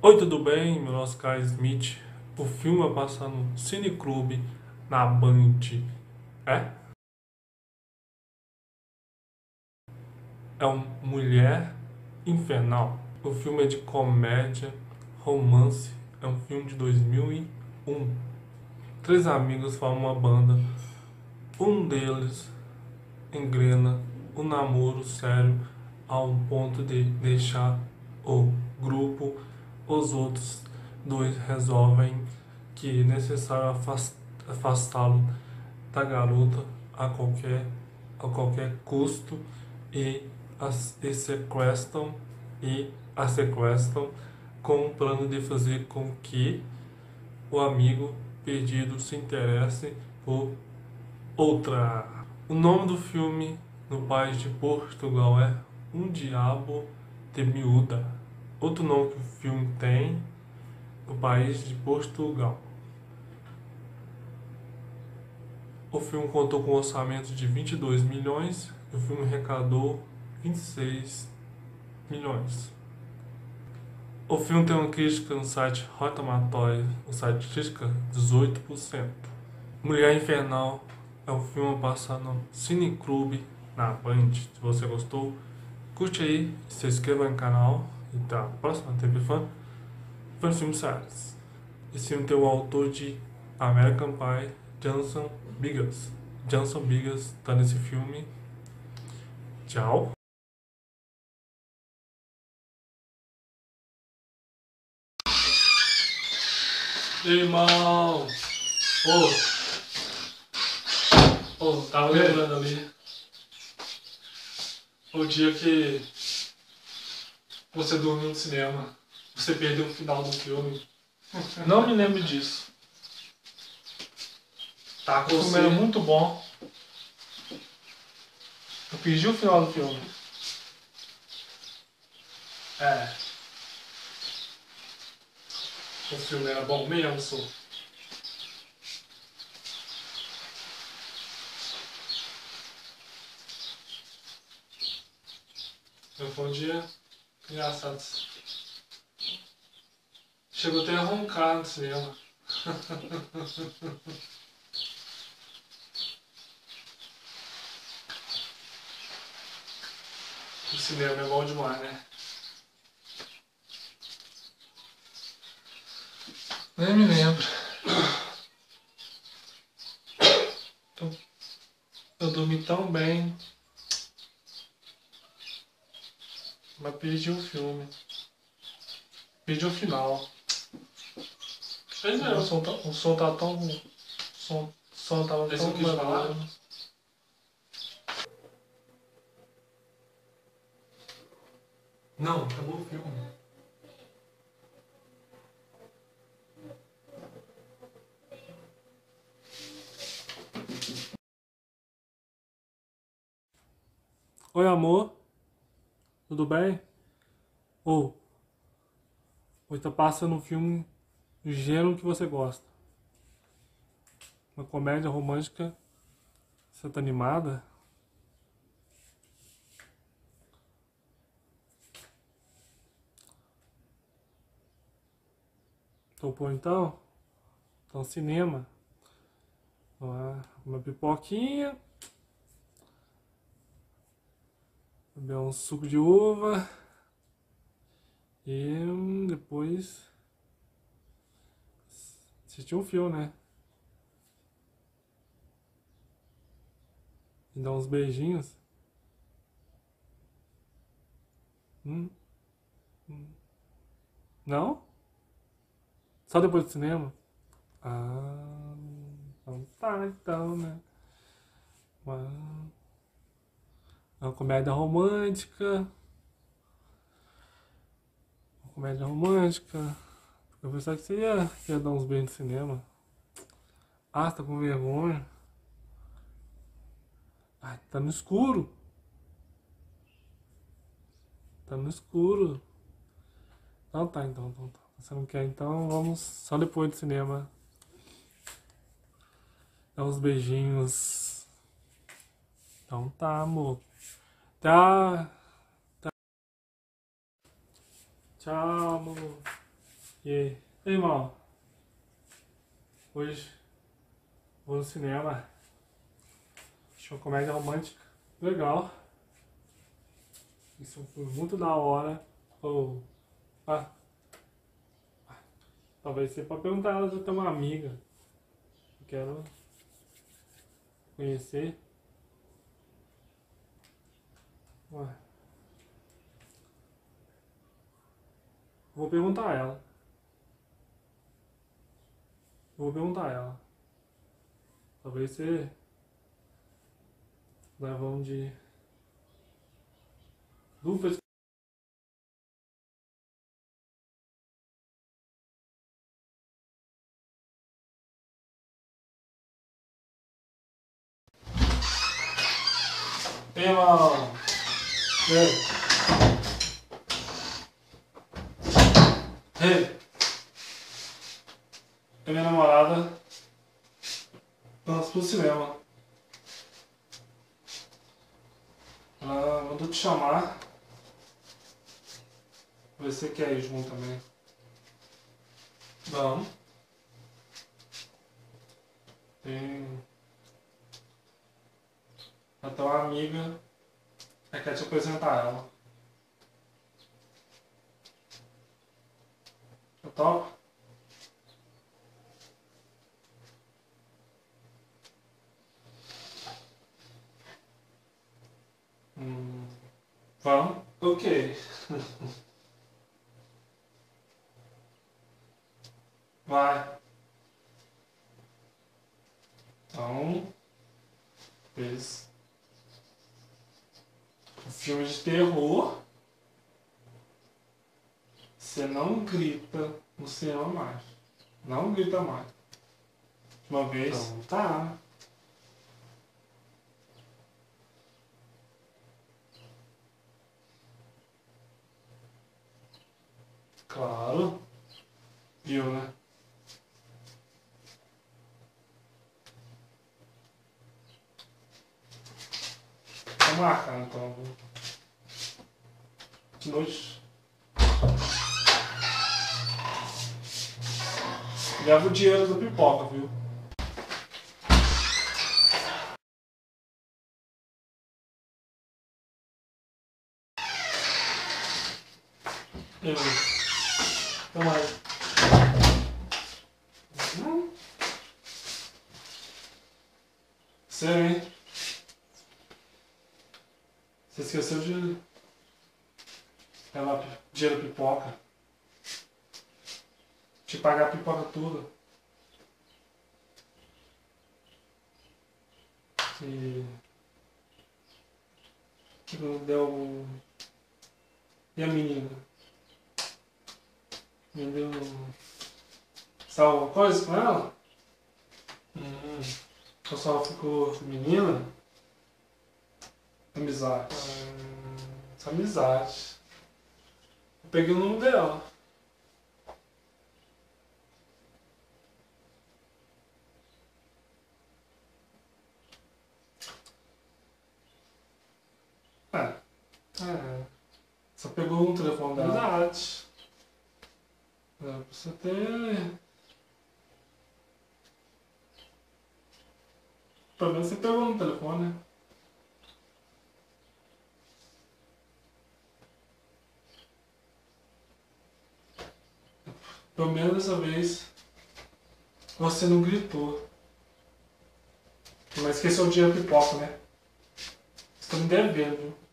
Oi, tudo bem? Meu nome é Oscar Smith. O filme vai passar no Cineclube, na Band. É? É uma Mulher Infernal. O filme é de comédia, romance. É um filme de 2001. Três amigos formam uma banda. Um deles engrena um namoro sério ao ponto de deixar o grupo. Os outros dois resolvem que é necessário afastá-lo da garota a qualquer custo e, e sequestram e a sequestram com o plano de fazer com que o amigo perdido se interesse por outra. O nome do filme no país de Portugal é Um Diabo de Miúda. Outro nome que o filme tem no país de Portugal. O filme contou com um orçamento de 22 milhões e o filme arrecadou 26 milhões. O filme tem uma crítica no site Rotten Tomatoes, o site crítica 18%. Mulher Infernal é um filme passado no Cineclube na Band. Se você gostou, curte aí, se inscreva no canal e até a próxima TV Fã. Fã de filmes sérios. Esse filme tem o autor de American Pie, Jason Biggs. Jason Biggs tá nesse filme. Tchau. Irmão! Tava lembrando ali o dia que você dormiu no cinema. Você perdeu o final do filme. Não me lembro disso. Tá O com filme você. era muito bom. Eu perdi o final do filme. O filme era bom mesmo, só. Foi um dia engraçado. Chegou até a roncar no cinema. O cinema é bom demais, né? Nem me lembro. Eu dormi tão bem. Mas perdi o filme. Perdi o final. Pois é. O som tá tão. O som tava Esse tão eu quis falar. maneiro. Não, acabou o filme. Oi, amor. Tudo bem? Hoje tá passando um filme do gênero que você gosta. Uma comédia romântica. Você tá animada? Topou então? Então cinema. Uma pipoquinha. Beber um suco de uva. E depois assistir um filme, né? E dar uns beijinhos. Hum? Não? Só depois do cinema? Ah, então tá, então, né? Uma, uma comédia romântica. Uma comédia romântica. Eu pensava que você ia dar uns beijos no cinema. Ah, você tá com vergonha? Ai, tá no escuro. Tá no escuro. Então tá, então tá. Você não quer, então vamos só depois do cinema. Dar uns beijinhos. Então tá, amor. Tá. Tchau, amor. E aí? Ei, irmão? Hoje vou no cinema. Assisti uma comédia romântica. Legal. Isso foi muito da hora. Oh. Ah. Talvez seja pra perguntar ela se eu tenho uma amiga. Eu quero conhecer. Ué. Vou perguntar a ela. Vou perguntar a ela. Talvez você leva um de duplas. Ei, irmão. Ei. Ei. É minha namorada. Vamos pro cinema. Ela mandou te chamar. Ver se você quer ir junto também. Vamos. Tem até uma amiga que quer te apresentar ela. Eu topo? Vamos? Ok. Vai. Então, fez um filme de terror. Você não grita no cinema mais. Não grita mais. Uma vez. Então, tá. Claro. Viu, né? Vamos marcar então. De noite. Leva o dinheiro do pipoca, viu? Eu. Então mais. Sério, hein? Você esqueceu de levar dinheiro pipoca. Te pagar a pipoca toda. E que não deu. E a menina? Me deu. Sabe alguma coisa com ela? Eu só ficou menina? Amizade. Essa amizade. Eu peguei o número dela. Só pegou um telefone dela. Amizade. Você ter. Pelo menos você pegou no telefone, né? Pelo menos dessa vez você não gritou. Mas esqueceu o dinheiro pipoca, né? Você tá me devendo, viu?